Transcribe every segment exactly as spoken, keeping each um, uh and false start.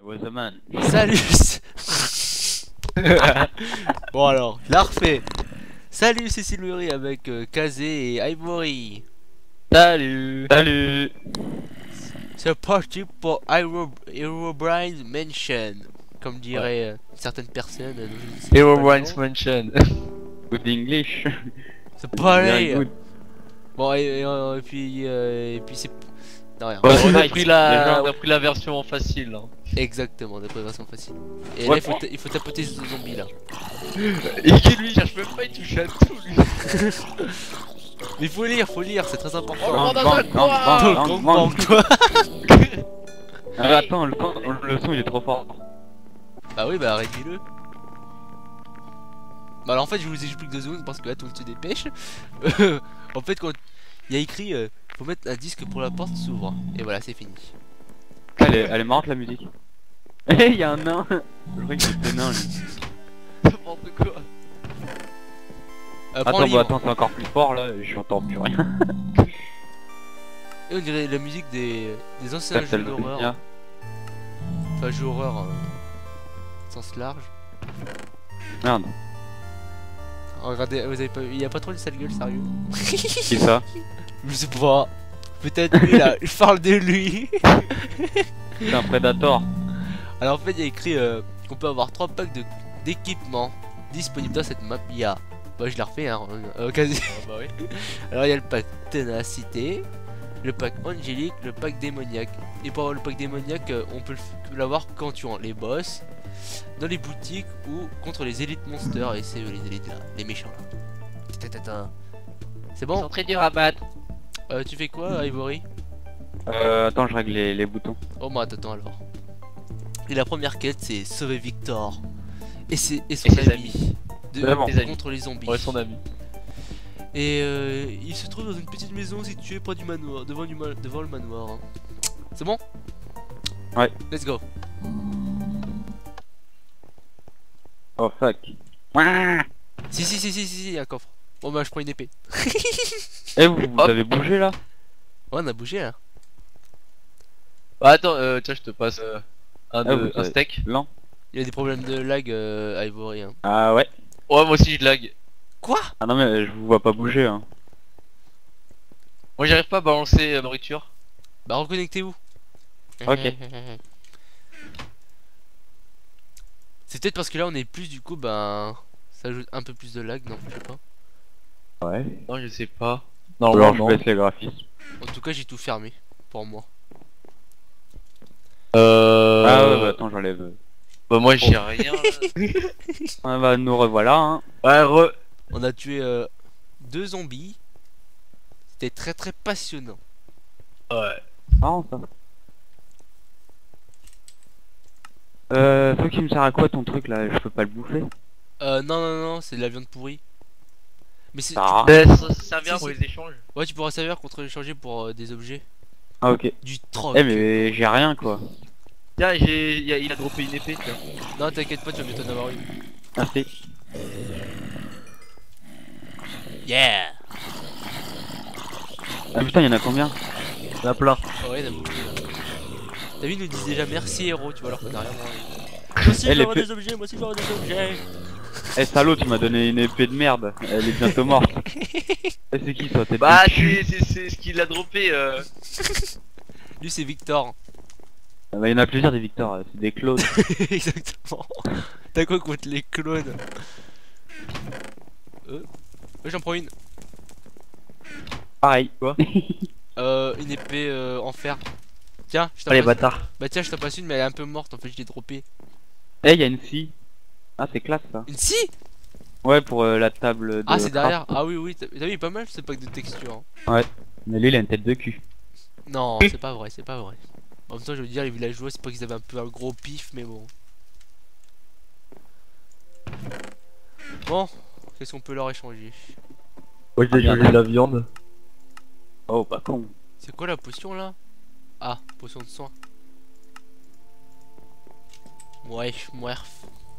was a man. Salut. Bon alors, je la refais. Salut, c'est Silvery avec euh, Kazé et Ivory. Salut. Salut. C'est parti pour Hero Herobrine Mansion, comme diraient euh, certaines personnes. euh, dont je ne sais pas le Herobrine nom. Mansion. Good English. C'est Very pareil. good. Bon et, et, euh, et puis euh, et puis c'est non rien. Ouais, On a right. pris la, Déjà. on a pris la version facile. Hein. Exactement, d'après version facile. Et Ouais. là il faut, ta- il faut tapoter ce zombie là. Et qui lui cherche même pas, il touche à tout lui. Mais faut lire, faut lire, c'est très important. Oh, Bang, dans bang, un bang, coin. bang, Dans le bang, gangbang, bang. toi. Ah, attends, le, son- le son il est trop fort. Bah oui, bah réduis-le. Bah alors en fait je vous explique deux secondes parce que là tout le monde se dépêche. En fait quand il y a écrit euh, faut mettre un disque pour la porte s'ouvre. Et voilà c'est fini. Elle est, elle est marrante la musique. Eh, il y a un nain. Je crois que c'était nain lui. N'importe quoi. Euh, prends Attends, le bah livre. attends, c'est encore plus fort là, j'entends plus rien. Et on dirait la musique des, des anciens Ça, jeux c'est le d'horreur. Prisonnier. Enfin jeux d'horreur euh, sens large. Merde, Oh, regardez, vous avez pas il y a pas trop de sale gueule sérieux. qui ça? Je sais pas. Peut-être lui là, je parle de lui. C'est un Predator. Alors en fait il y a écrit euh, qu'on peut avoir trois packs de d'équipements disponibles dans cette map. Il y a, bah je la refais hein, euh, quasi. Ah bah oui. Alors il y a le pack ténacité, le pack angélique, le pack démoniaque. Et pour avoir le pack démoniaque, euh, on peut le f- l'avoir quand tu les boss, dans les boutiques ou contre les élites monsters. Et c'est euh, les élites là, les méchants là. Tatata. C'est Ils bon. sont très durs à battre. Euh, tu fais quoi, Ivory? Euh, attends, je règle les, les boutons. Oh bah attends alors. Et la première quête c'est sauver Victor et, ses, et son Et ses ami, de, Vraiment. de- Ses amis. contre les zombies. Ouais, son ami. Et euh, il se trouve dans une petite maison située près du manoir, devant, du ma- devant le manoir. hein. C'est bon? Ouais. Let's go. Oh fuck. Ouah. Si si si si si, si, un coffre. Bon bah je prends une épée. Eh, vous, vous Hop. avez bougé là? Ouais on a bougé là. Bah attends, euh, tiens, je te passe euh, un, Ah, de- vous un avez- steak. Lent. Il y a des problèmes de lag euh, Ivory. Hein. Ah ouais. Ouais, moi aussi je lag. Quoi? Ah non mais je vous vois pas bouger hein. Moi j'arrive pas à balancer euh, nourriture. Bah reconnectez-vous. Ok. C'est peut-être parce que là on est plus du coup ben ça ajoute un peu plus de lag non je sais pas. Ouais. Non, je sais pas. Alors Non, je non. baisse les graphismes. En tout cas j'ai tout fermé pour moi. Euh... Ah ouais, bah attends, j'enlève. Bah moi j'ai rien. Ah bah nous revoilà hein. Ouais, re... On a tué euh, deux zombies. C'était très très passionnant. Ouais. Marrant ça. Euh, faut qu'il me sert à quoi ton truc là? Je peux pas le bouffer. Euh non non non c'est de la viande pourrie. Mais c'est Ah. Mais ça, ça sert bien Si, pour si. les échanges. ouais tu pourras servir contre échanger pour euh, des objets. Ah ok. Du troc. Eh mais j'ai rien quoi. Tiens, j'ai... il a, il a droppé une épée, tiens. Non t'inquiète pas tu vas bientôt en avoir une. Merci. Yeah. Ah putain y'en a combien? Il y en a plein. Oh, ouais, il y en a beaucoup. T'as vu ils nous disent déjà merci héros tu vois alors qu'on a rien demandé. Moi aussi je Elle veux est avoir peu- des objets, moi aussi je veux avoir des objets. Eh salaud, tu m'as donné une épée de merde. Elle est bientôt morte. Eh c'est qui toi? T'es Bah de cul. c'est c'est- c'est ce qu'il a droppé. Euh... Lui c'est Victor. Ah bah y'en a plusieurs des Victor, euh, c'est des clones. Exactement. T'as quoi contre les clones? Euh, ouais, j'en prends une. Pareil. Quoi? Euh, une épée euh, en fer. Tiens, je t'en Allez passe. bâtard. Bah tiens, je t'en passe une, mais elle est un peu morte en fait, je l'ai droppée. Eh y'a une scie. Ah c'est classe ça. Une scie? Ouais pour euh, la table de Ah, c'est craft. derrière. Ah oui, oui, t'as t'as vu, il est pas mal ce pack de texture. hein. Mais lui il a une tête de cul. Non, c'est pas vrai, c'est pas vrai. En même temps, je veux dire, les villageois, c'est pas qu'ils avaient un peu un gros pif, mais bon. Bon, qu'est-ce qu'on peut leur échanger? Moi j'ai échangé de la viande. Oh pas con. C'est quoi la potion là? Ah, potion de soin. Ouais, mouerf.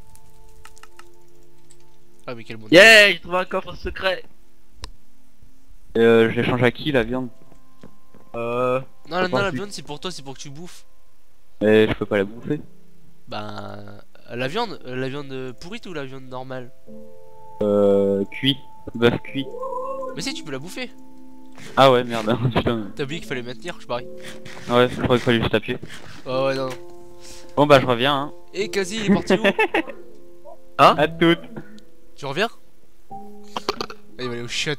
Ah, mais quel bon. Yeah, j'ai trouvé un coffre secret. Euh, je l'échange à qui la viande? Euh... Non, non, non, pas la plus. viande c'est pour toi, c'est pour que tu bouffes. Mais je peux pas la bouffer. Ben... La viande, euh, la viande pourrite ou la viande normale? Euh, cuit. Bœuf cuit. Mais si, tu peux la bouffer. Ah ouais, merde. Putain. T'as oublié qu'il fallait maintenir, je parie. Ouais, je crois qu'il fallait juste appuyer. Oh ouais, non, non. Bon bah je reviens hein. Et quasi, il est parti où? Hein? À toutes. Tu reviens? Il va aller au shot.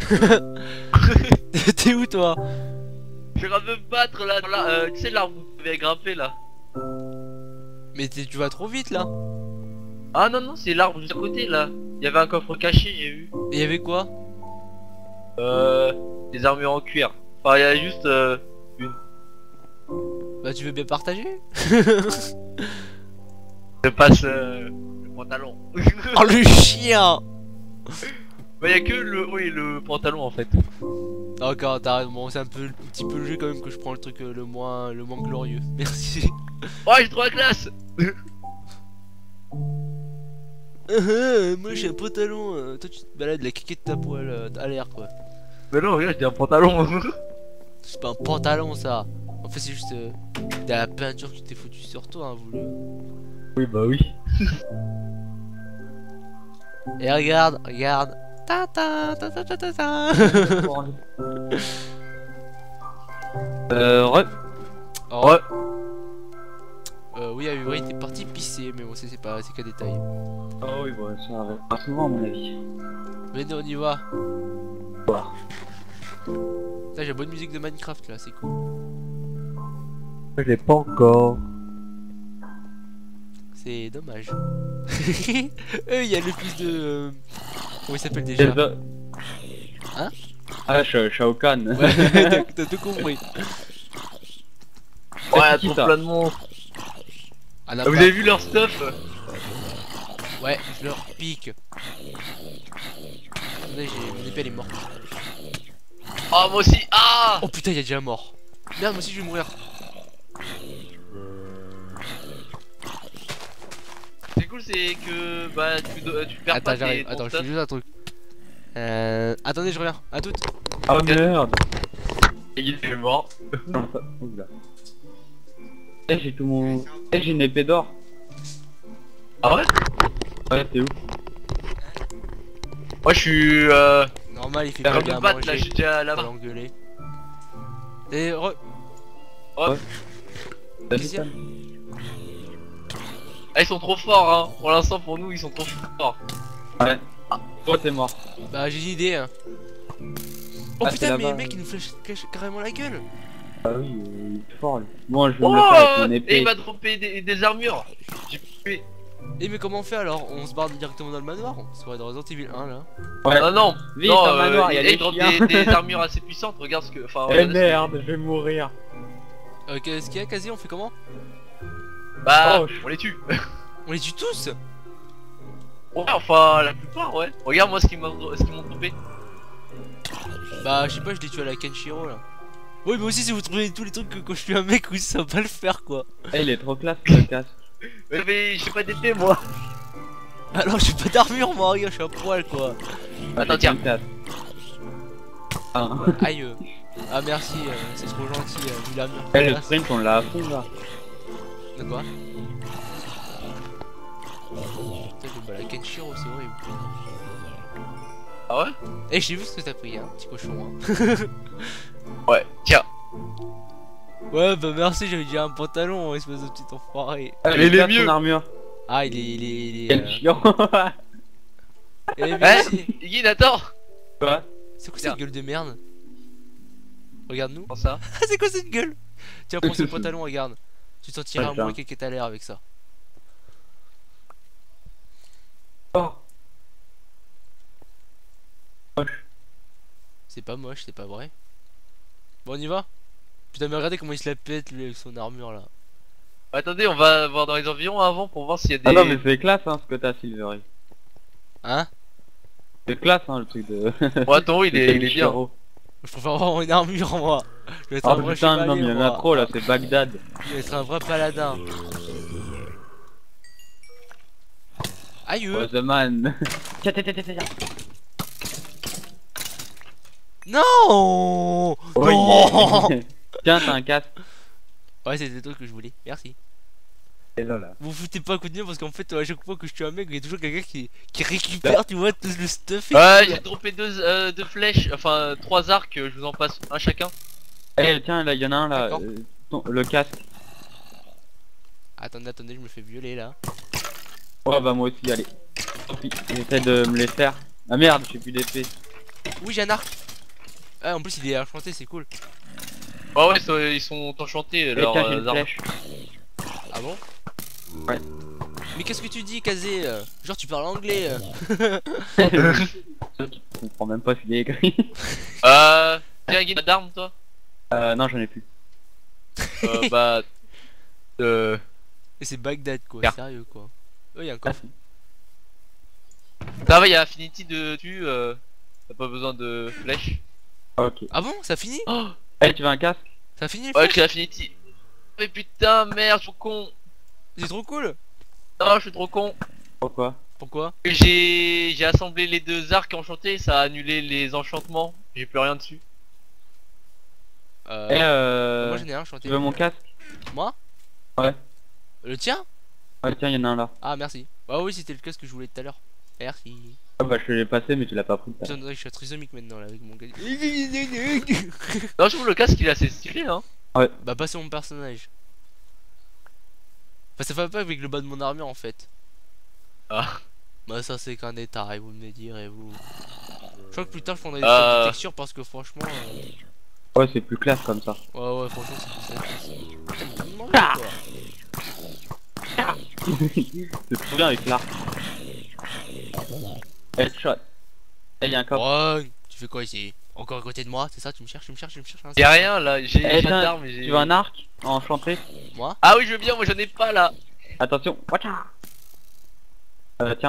T'es où toi? Je vais me battre là, là euh, tu sais l'arbre où tu avais grimpé là. Mais t'es- tu vas trop vite là. Ah non non c'est l'arbre juste à côté là. Il y avait un coffre caché j'ai vu. Et y'avait quoi? Euh... Des armures en cuir. Enfin il y a juste euh... Bah tu veux bien partager? Je passe euh... le pantalon. Oh le chien! Bah y a que le... Oui le pantalon en fait. D'accord, t'as raison. Bon, c'est un peu un petit peu le jeu quand même que je prends le truc euh, le moins le moins glorieux. Merci. Oh j'ai trop la classe. Moi j'ai un pantalon. euh, Toi tu te balades la caquette de ta poêle euh, à l'air quoi. Mais non regarde j'ai un pantalon. C'est pas un pantalon ça. En fait c'est juste euh, de la peinture que tu t'es foutu sur toi hein, voulu. Oui bah oui. Et regarde, regarde. Ta ta ta ta ta ta ta. Euh, re... Oh. Ouais. Euh, oui, ah oui, t'es parti pisser, mais bon, ça c'est pas, c'est qu'un détail. Ah oui, bah ça arrive pas souvent à mon avis. Venez, on y va. Voilà. Putain, j'ai la bonne musique de Minecraft là, c'est cool. Je l'ai pas encore. C'est dommage. Euh, il y a le fils de. euh, Comment il s'appelle déjà? Hein? Ah, Sh- Shao Kahn. Ouais, t'as t'as tout compris. Ouais C'est qui, trop ça plein de monstres. Ah, n'a Ah, vous pas- avez vu leur stuff? Ouais, je leur pique. Attendez, j'ai mon épée elle est morte. Oh moi aussi. Ah. Oh putain, il y a déjà mort. Merde, moi aussi je vais mourir. C'est cool c'est que bah tu, do- tu perds Attends, pas tes, j'arrive. ton Attends, je stuff. fais juste un truc. Euh. Attendez, je reviens. À toutes. Ah merde. Et il est mort. Oula. Eh, j'ai tout mon... Eh, j'ai une épée d'or. Ah ouais? Ouais, t'es où? Moi je suis euh... Normal, il fait en pas train de bien me battre là, je manger. suis déjà On va là-bas. l'engueuler. Et re... T'as Qu'est-ce qu'il y a? Ah ils sont trop forts hein. Pour l'instant pour nous ils sont trop forts. Ouais. Toi, t'es mort. Bah j'ai une idée hein. Oh Ah, c'est putain mais là-bas. le mec il nous flèche flèche carrément la gueule. Ah oui, euh, il est fort lui. Bon, je vais Oh me le faire avec mon et épée. il m'a droppé des, des armures. J'ai tué. Et mais comment on fait alors? On se barre directement dans le manoir? On serait dans Resident Evil un là. Ouais. Non non. Vite, non, dans le manoir, il y a il des drop chiens. des, des armures assez puissantes. Regarde ce que. Enfin. Eh regarde ce que- merde, je vais mourir. Euh, qu'est-ce qu'il y a quasi? On fait comment? Bah Oh, on les tue. On les tue tous? Ouais enfin la plupart ouais. Regarde moi ce qu'ils m'ont ce qu'ils m'ont droppé. Bah je sais pas, je les tue à la Kenshiro là. Oui mais aussi si vous trouvez tous les trucs que quand je suis un mec oui ça va pas le faire quoi. Eh, il est trop classe ce casse. Mais, mais j'ai pas d'épée moi. Alors j'ai pas d'armure moi, regarde je suis à poil quoi. Attends tiens. Ah. Aïe euh. Ah merci, euh, c'est trop gentil, euh, vu l'armure. Eh, le sprint, on l'a à fond là. De quoi? Putain je me bats la Kenshiro, c'est horrible. Ah ouais? Eh j'ai vu ce que t'as pris hein, petit cochon hein. Ouais tiens. Ouais bah merci, j'avais déjà un pantalon, espèce de petit enfoiré. Ah, Mais il est classe, mieux. son armure. Ah il est... il est... il est... Quel euh, chiant. Eh Hein? merci. Guy attends. Quoi? C'est quoi Tiens. cette gueule de merde? Regarde-nous. Comment ça? Ah c'est quoi cette gueule? Tiens prends ce pantalon, regarde. Tu te sentiras Attends. moins quelqu'un à l'air avec ça. Oh. C'est pas moche, c'est pas vrai. Bon on y va? Putain mais regardez comment il se la pète lui avec son armure là. Attendez on va voir dans les environs avant pour voir s'il y a des. Ah non, mais c'est classe hein ce que t'as, Silvery. Hein? C'est classe hein le truc de. Bon attends il est, il est bien. Je préfère avoir une armure moi. Je vais être Oh un vrai putain, chevalier, non, mais il y en a moi. trop là, c'est Bagdad. Je vais être un vrai paladin. Aïe Oh, the man. Tiens, tiens, tiens, tiens, tiens. Non. Oh, Non. yeah. Tiens, t'as un casque. Ouais c'est des trucs que je voulais, merci. Et là, là. Vous foutez pas un coup de mien parce qu'en fait, à chaque fois que je tue un mec, il y a toujours quelqu'un qui, qui récupère, tu vois, tout le stuff. et Ouais, tout, là. j'ai droppé deux, euh, deux flèches, enfin trois arcs, euh, je vous en passe un chacun. Eh, tiens, là, il y en a un là. D'accord. euh, ton- le casque. Attendez, attendez, je me fais violer là. Ouais, bah, moi aussi, allez. Tant pis, j'essaie de me les faire. Ah merde, j'ai plus d'épée. Oui, j'ai un arc. Ah, en plus, il est enchanté, c'est cool. Ouais, ouais, ça- ils sont enchantés, Eh, leurs tiens, j'ai euh, une armes. flèche. Ah bon? Ouais. Mais qu'est-ce que tu dis, Kazé? euh Genre, tu parles anglais euh Je comprends même pas ce qu'il est écrit. Euh, tiens, Guy, t'as d'armes toi? Euh, non, j'en ai plus. Euh, bah... Euh... Et c'est Bagdad, quoi, Car- sérieux, quoi. Oh, il y a un coffre. Ça va, y'a Affinity de dessus, euh... T'as pas besoin de flèches. Ok. Ah bon? Ça finit? Oh, Eh, tu veux un casque? Ça finit le ouais, film? j'ai Affinity. Mais putain, merde, je suis trop con. C'est trop cool. Non, je suis trop con. Pourquoi? Pourquoi? J'ai j'ai assemblé les deux arcs enchantés, ça a annulé les enchantements. J'ai plus rien dessus. Euh... Eh, euh... Moi, j'en ai un enchanté. tu veux mon casque? Moi? Ouais. Le tien? Ouais, tiens, il y en a un là. Ah, merci. Bah oui, c'était le casque que je voulais tout à l'heure. Merci. Ah bah, je te l'ai passé, mais tu l'as pas pris. Putain, je suis trisomique maintenant là avec mon gars. Non, je trouve le casque il est assez stylé, hein. Bah, passez mon personnage. Bah, ça va pas avec le bas de mon armure en fait. Ah. Bah, ça c'est qu'un détail, vous me direz vous. Je crois que plus tard je prendrai des Euh. des textures parce que franchement. euh, Ouais, c'est plus clair comme ça. Ouais, ouais, franchement c'est plus ça. Putain, mais il mange, Ah. quoi. C'est trop bien avec l'arc. Headshot. Eh, y'a un coffre. Ron, tu fais quoi ici? Encore à côté de moi, c'est ça? Tu me cherches, tu me cherches, tu me cherches hein, Y'a rien là, j'ai Eh, j'ai tiens, d'armes et j'ai. Tu veux un arc enchanté? Moi? Ah oui, je veux bien, moi j'en ai pas là. Attention. Watcha. Euh, tiens.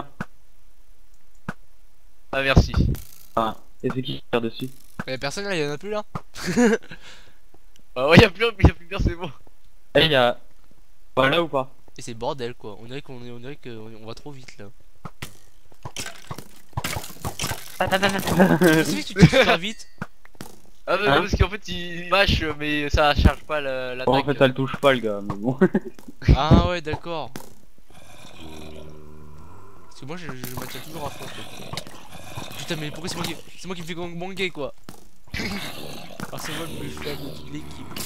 Ah, merci. Ah, et c'est qui qui tire dessus? Y'a personne là, y'en a plus là? Ah ouais, y'a plus, y'a plus bien, c'est bon. Eh, y'a. Voilà ou pas? Et c'est bordel quoi, on dirait qu'on est, on dirait qu'on on va trop vite là. Tu sais que tu te super vite? Ah, bah, Hein parce qu'en fait il mâche, mais ça charge pas la- l'attaque. Bon, en fait, ça le touche pas, le gars, mais bon. Ah ouais, d'accord. Parce que moi je, je maintiens toujours à fond. En fait. Putain, mais pourquoi c'est moi qui, c'est moi qui me fais gangbanger quoi? Alors c'est moi le plus faible de toute l'équipe.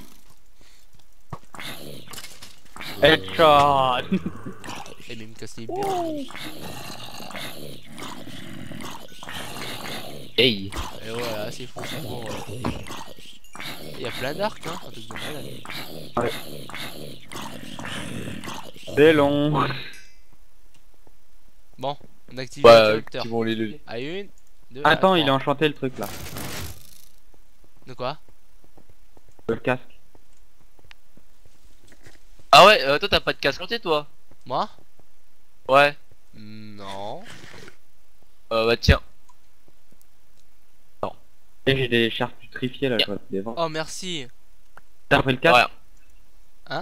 Headshot. Eh mais il me casse les biens. Hey. Et voilà, c'est fou, c'est bon. Il y a plein d'arcs hein, un truc de malade. C'est long. Bon, on active Ouais, l'interrupteur. activons les leviers. À une, deux, Attends, à il est trois. enchanté le truc là. De quoi? Le casque. Ah ouais, euh, toi t'as pas de casque enchanté toi? Moi? Ouais. Non. Euh, bah tiens. Et j'ai des charges putrifiées là, je vois des vents. Oh merci. T'as pris le casque? Ouais. Hein?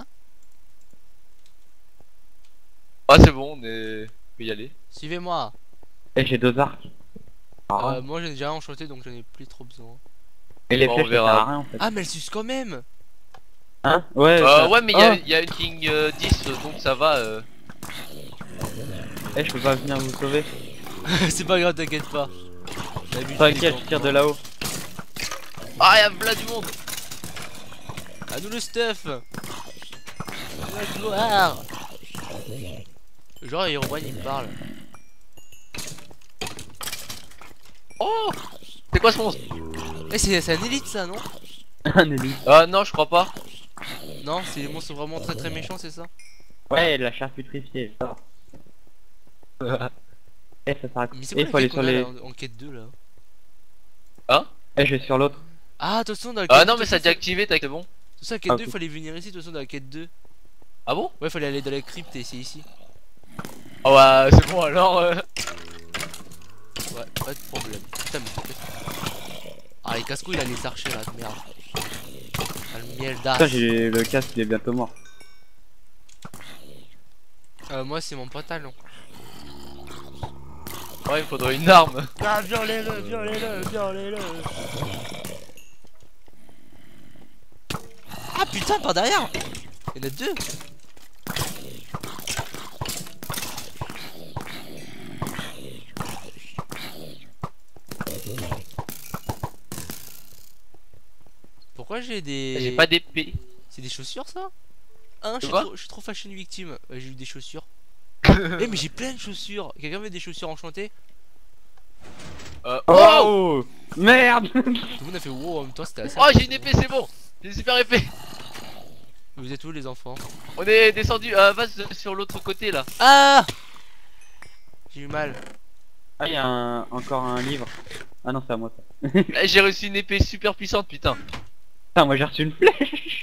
Ah c'est bon, on est... on peut y aller. Suivez-moi. Et j'ai deux arcs. Ah, Euh, moi j'en ai déjà enchanté donc j'en ai plus trop besoin. et les bon, on flèches, ça sert verra. à rien en fait. Ah mais elle suce quand même. Hein? Ouais. Euh, ça- ouais, mais il y, a- Oh, y a une King euh, dix, donc ça va. Euh... Eh, je peux pas venir vous sauver. C'est pas grave, t'inquiète pas. T'inquiète, je tire de là-haut. Ah, y'a plein du monde. À nous le stuff. La gloire. Genre Herobrine il me parle. Oh, c'est quoi ce monstre? Eh c'est c'est un élite ça non? Un élite. Ah non, je crois pas. Non, c'est les monstres vraiment très très méchants c'est ça? Ouais, la chair putrifiée, ça. Eh, ça sert à quoi? Mais c'est Eh, quoi faut la aller quête sur qu'on a les. là, en, en quête deux là? Hein? Eh, je vais sur l'autre. Ah attention dans la Ah quête non, deux, mais ça a attention, déjà activé, t'as c'est bon. attention, la quête Ah, deux ok. fallait venir ici, attention dans la quête deux. Ah bon? Ouais fallait aller dans la crypte et c'est ici. Ah bah c'est bon alors. Euh... Ouais, pas de problème. Putain mais c'est ah les casse-couilles là les archers là, merde. Ah, le miel d'as. Putain, j'ai le casque, il est bientôt mort. Euh, moi c'est mon pantalon. Ouais, il me faudrait une arme. Ah violez-le, violez-le, violez-le. Ah putain par derrière. Il y en a deux. Moi j'ai des. J'ai pas d'épée. C'est des chaussures ça? Ah non, je Tu suis vois trop, je suis trop fashion victime. Ouais, j'ai eu des chaussures. Eh, mais j'ai plein de chaussures. Quelqu'un veut des chaussures enchantées? Euh... Oh, Oh merde. Tout le monde a fait wow en même temps, c'était assez. oh j'ai une épée, c'est bon. J'ai une super épée. Vous êtes où les enfants? On est descendu. Euh, va sur l'autre côté là. Ah! J'ai eu mal. Ah, il y a un... encore un livre. Ah non, c'est à moi ça. Eh, j'ai reçu une épée super puissante, putain. Putain, moi j'ai reçu une flèche.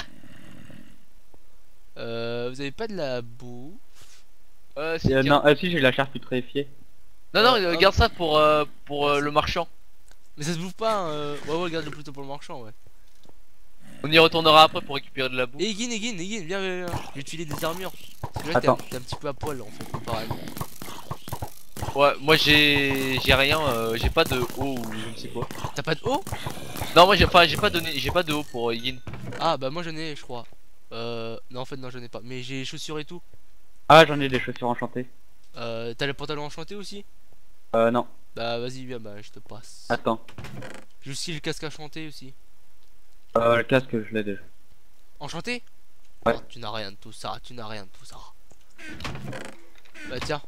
Euh, vous avez pas de la boue? Euh, si, Euh, tiens. non, ah si, j'ai la charge putréfiée. Non, non, Euh, euh, garde ça pour, euh, pour euh, le marchand. Mais ça se bouffe pas, hein, euh... ouais, ouais, garde-le plutôt pour le marchand, ouais. On y retournera après pour récupérer de la boue. Et Egin, Egin, Egin, viens, viens, viens. Je vais te filer des armures. Parce que là, t'es un, Attends. t'es un petit peu à poil en fait, comparé à nous. Ouais, moi j'ai j'ai rien, euh, j'ai pas de haut ou je ne sais quoi. T'as pas de haut? Non, moi j'ai enfin j'ai pas donné, j'ai pas de haut pour euh, Yin. Ah, bah moi j'en ai, je crois. Euh, non, en fait, non, j'en ai pas. Mais j'ai les chaussures et tout. Ah, j'en ai des chaussures enchantées. Euh, t'as le pantalon enchanté aussi? Euh, non. Bah, vas-y, viens, bah, je te passe. Attends. J'ai aussi le casque enchanté aussi. Euh, le casque, je l'ai déjà. Enchanté? Ouais. Oh, tu n'as rien de tout ça, tu n'as rien de tout ça. Bah, tiens.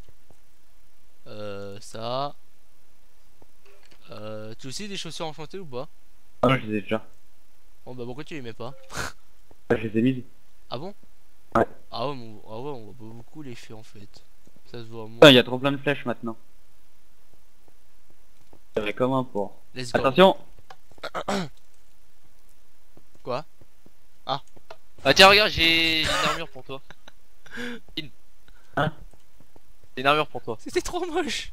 Euh, ça. Euh, tu as aussi des chaussures enchantées ou pas? Ah, je les ai déjà. Bon, bah, pourquoi tu les mets pas? Ah, je les ai mises. Ah bon? Ouais. Ah ouais, mais on, ah ouais, on voit pas beaucoup l'effet en fait. Ça se voit moins. Putain, il y a trop plein de flèches maintenant. Ça va comment pour... Let's go. Attention. Quoi? Ah tiens regarde, j'ai j'ai une armure pour toi. Yin. Hein? J'ai une armure pour toi. C'était trop moche.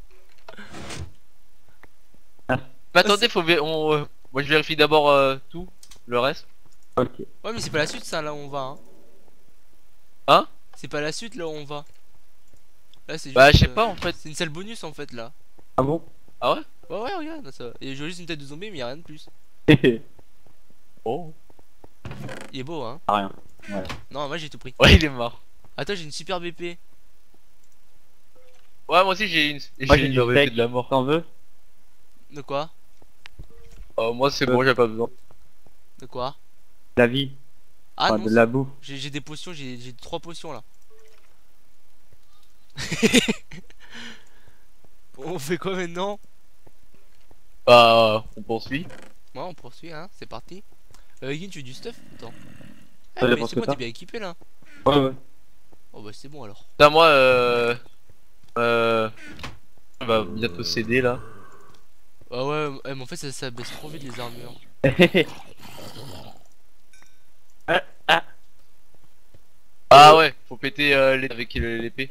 Mais attendez, faut vé- on, euh, moi je vérifie d'abord euh, tout, le reste. Ok. Ouais, mais c'est pas la suite ça là où on va. Hein, Hein? c'est pas la suite là où on va. Là c'est juste. Bah je sais euh, pas en fait. C'est une salle bonus en fait là. Ah bon? Ah ouais? Ouais, ouais, regarde ça. Et j'ai juste une tête de zombie, mais y'a rien de plus. Oh. Il est beau hein. Ah, rien. Non, moi j'ai tout pris. Ouais il est mort. Attends, j'ai une super B P. Ouais moi aussi j'ai une, Moi, j'ai j'ai une du épée steak. de la mort. T'en veux? De quoi? Oh, moi c'est Euh. bon, j'ai pas besoin. De quoi? La vie. Ah Enfin, non, de c'est- la boue. j'ai j'ai des potions, j'ai j'ai trois potions là. On fait quoi maintenant? Bah on poursuit. Ouais, on poursuit, hein, c'est parti. Euh, Yin, tu veux du stuff? Attends. Ah, Ça mais dépend c'est ce bon, que t'es t'as. bien équipé là. Ouais, ouais. Oh bah c'est bon alors. Putain moi euh... Euh... On va bientôt céder là. Ah ouais, ouais, mais en fait ça, ça baisse trop vite les armures. ah, ah. Ah ouais, faut péter euh, les- avec l'épée.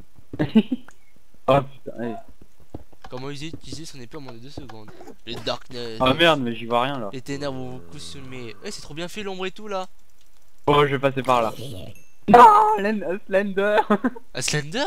Oh putain. Allez. Comment utiliser son épée en moins de deux secondes? Les darkness. Oh merde, mais j'y vois rien là. Les ténèbres vont vous consumer. Eh, c'est trop bien fait l'ombre et tout là. Oh, je vais passer par là. Non, Len- Slender. Ah, Slender?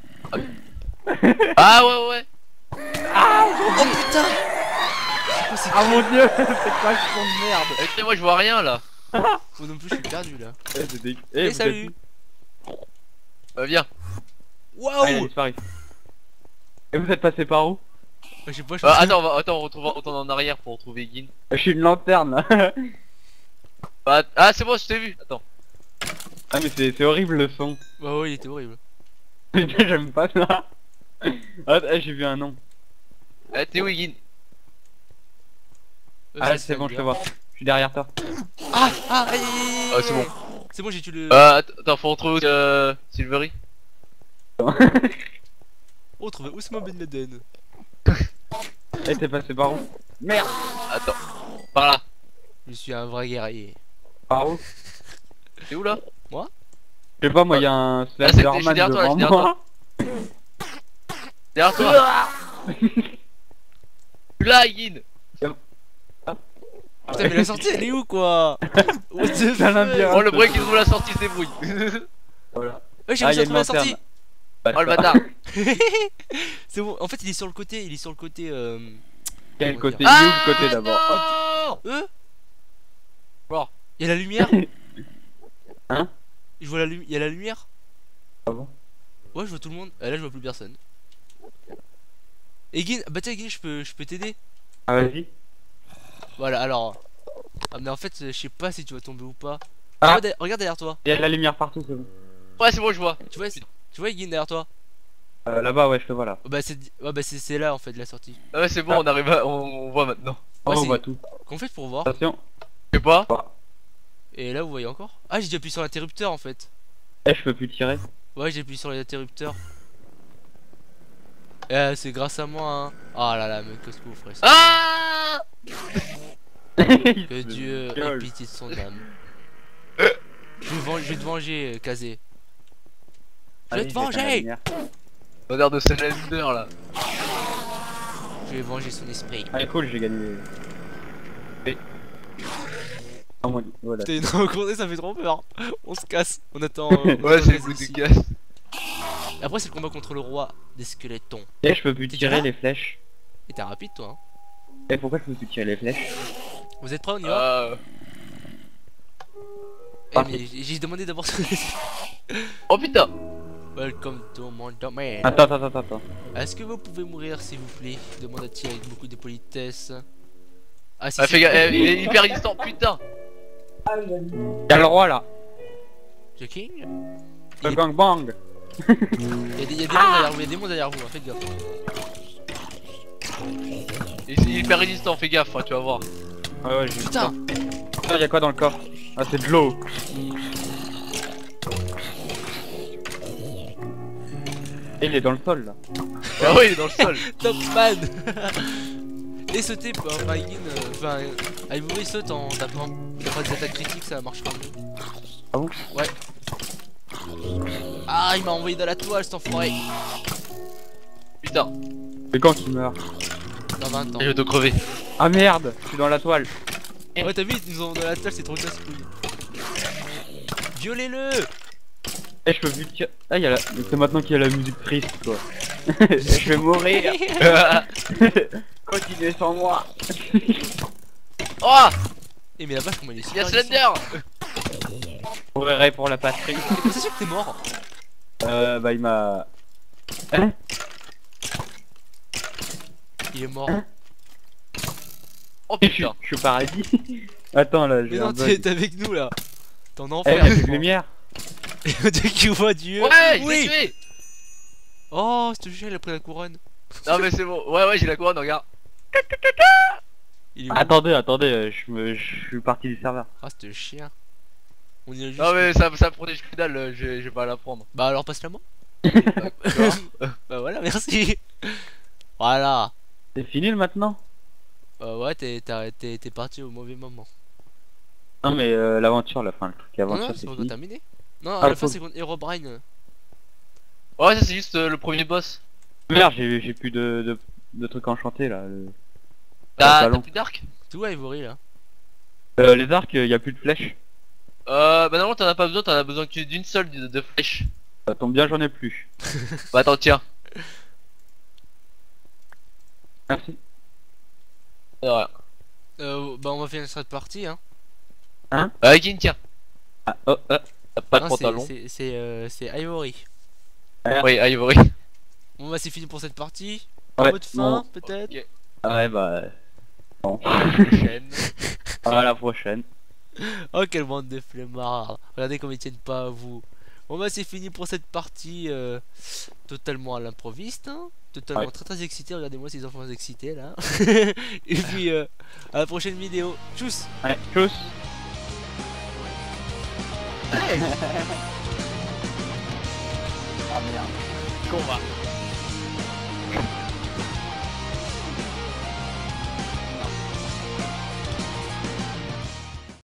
Ah ouais ouais. Oh putain! C'est quoi, c'est Ah mon dieu, c'est quoi ce son de merde? Eh, putain, moi je vois rien là. Moi non plus, je suis perdu là. Eh, c'est dégueu. Eh, vous êtes salut! où? Euh, viens. Ah, il a Waouh! disparu. Et vous êtes passé par où? Je sais pas, je Euh, pense que- attends, on va, attends, on retrouve, on retourne en arrière pour retrouver Gin. Je suis une lanterne là. Bah, ah c'est bon, je t'ai vu. Attends. Ah mais c'est c'est horrible le son. Bah ouais, il était horrible. Putain, j'aime pas ça. Ah, ah, j'ai vu un nom. Eh, t'es où Gin? Euh, Ah c'est bon, je te vois. Je suis derrière toi. Ah! Ah! Aïe, aïe, aïe, aïe, Ah, c'est bon. C'est bon, j'ai tué le. Euh, att- attends, faut retrouver euh, Silvery. Oh, trouvé Ousmane Ben Laden. Eh, t'es passé par où? Merde. Attends. Par là. Je suis un vrai guerrier. Par où? T'es où là? Je sais pas, moi, il y a un Ah, c'est- je suis Slenderman derrière toi, là, je devant suis derrière moi. Derrière toi. Là, Gin. Putain, mais la sortie elle est où quoi? What the Dans fuck? l'ambulance. Oh, le break qui trouve la sortie se débrouille. Voilà. Ouais, j'ai Ah, réussi y a à une trouver la sortie. lanterne. Oh le bâtard. C'est bon, en fait il est sur le côté, il est sur le côté euh... Quel comment côté? dire Il est où le côté d'abord? Ah non. Euh Bon. Il y a la lumière. Hein? Je vois la lumière, il y a la lumière. Ah bon? Ouais, je vois tout le monde. Ah, là je vois plus personne. Et Guin, bah tiens Guin, je peux je peux t'aider. Ah vas-y. Voilà, alors Ah mais en fait je sais pas si tu vas tomber ou pas. Ah. Tu vois, derrière- regarde derrière toi. Il y a de la lumière partout, c'est bon. Ouais, c'est bon, je vois. Tu vois, tu vois Yin derrière toi. Euh, Là-bas, ouais, je le vois là. Oh, bah c'est ouais, bah c'est c'est là en fait la sortie. Ah ouais, c'est bon, Ah. on arrive à... on, on voit maintenant. Oh, Ouais, on c'est- voit tout. Qu'on fait pour voir. Attention. Je sais pas. Bah. Et là vous voyez encore. Ah j'ai déjà appuyé sur l'interrupteur en fait. Eh, je peux plus tirer. Ouais j'ai appuyé sur l'interrupteur. Eh c'est grâce à moi hein. Ah là là mais qu'est-ce que vous ferez ça. Ah Que Dieu ait Gueule. pitié de son âme. Je vais, ven- je vais te venger, euh, Kazé. Je vais Allez, te vais faire la venger. lumière. L'odeur de Slender là. Je vais venger son esprit. Allez, cool, j'ai gagné. Et... Ah, moi, voilà. T'es une rencontre, ça fait trop peur. On se casse. On attend. euh, on Ouais, attend c'est le Kazé coup de ici. gaz. Après c'est le combat contre le roi des squelettons. Eh, je peux plus T'es tirer là les flèches. Et t'es rapide toi hein. Eh, pourquoi je peux plus tirer les flèches? Vous êtes prêts, on y va? Euh... Eh mais j'ai j'ai demandé d'abord son esprit. Oh putain. Welcome to mon domaine. Attends, attends, attends, attends. Est-ce que vous pouvez mourir s'il vous plaît? Demanda-t-il avec beaucoup de politesse. Ah si Ah, c'est- fais gaffe, eh, il est hyper résistant, putain. Y'a le roi là. The King. Le Il- gang bang. Il y a des, il y a des monstres derrière vous, il y a des monstres derrière vous, hein, faites gaffe. Il est hyper résistant, fais gaffe, hein, tu vas voir. Ouais, ouais, j'ai vu Putain. ça. Putain, y'a quoi dans le coffre? Ah, c'est de l'eau. Et il est dans le sol là. Ah oui, il est dans le sol. Top man. Et sauter, enfin Yin, euh, enfin euh, Ivory saute en tapant. Il y a pas des attaques critiques, ça marchera mieux. Ah bon? Ouais. Ah il m'a envoyé dans la toile cet enfoiré. Putain, C'est quand qu'il meurt? Dans vingt ans. je vais te crever. Ah merde, je suis dans la toile. Ouais t'as vu, ils nous ont dans la toile, c'est trop casse couille. Violez-le. Eh, je peux plus tirer. Ah, y'a la... c'est maintenant qu'il y a la musique triste quoi. Je vais mourir. Continuez sans moi. Oh, Eh mais la vache comment il est il y a super Slender. Je mourrai pour la patrie. Comment ça se fait que t'es mort? Euh, bah il m'a... Hein? Il est mort. Oh Je suis, putain. je suis au paradis. Attends là, Mais j'ai non un t'es bug. t'es avec nous là. T'es en Eh, enfer. y'a plus de lumière. Dès qu'il voit Dieu. Ouais, il oui. l'a tué. Oh, ce chien il a pris la couronne. Non mais c'est bon. Ouais, ouais, j'ai la couronne, regarde. Il est où? Attendez, attendez, euh, je me, je suis parti du serveur. Ah, ce chien. On y a juste. Non mais ça, ça protège que dalle, euh, je, je vais pas la prendre. Bah alors passe la main. D'accord. Bah voilà, merci. Voilà. C'est fini le maintenant? Euh, ouais, t'es t'as- t'es- t'es parti au mauvais moment. Non mais euh, l'aventure, la fin, le truc Non, aventure non, c'est c'est pas fini. terminé. Non, Ah, à la fin cool. c'est contre Herobrine. Ouais, ça c'est juste euh, le premier boss. Merde, j'ai j'ai plus de, de, de trucs enchantés là. le- T'as ballon. t'as plus d'arc? Tout à Ivory là. Euh, les arcs, y a plus de flèches. Euh, bah non, t'en as pas besoin, t'en as besoin que d'une seule de, de flèche. Ça tombe bien, j'en ai plus. Bah attends, tiens. Merci. Alors, Euh, bah on va finir cette partie hein. euh, Guin, tiens. Ah, oh, oh. T'as pas de Non, c'est- pantalon. C'est c'est euh, c'est Ivory. Oui, Ivory. Bon bah c'est fini pour cette partie. Ouais, Mot de fin bon. peut-être. Ok. Ah ouais, bah. Bon. Prochaine. À la prochaine. Oh quelle bande de flemmards. Regardez comme ils tiennent pas à vous. Bon bah c'est fini pour cette partie euh, totalement à l'improviste hein. Totalement Ouais. très très excité. Regardez-moi ces enfants excités là. Et puis euh, à la prochaine vidéo. Tchuss. Ouais, tchuss. Hey, Ah merde. combat.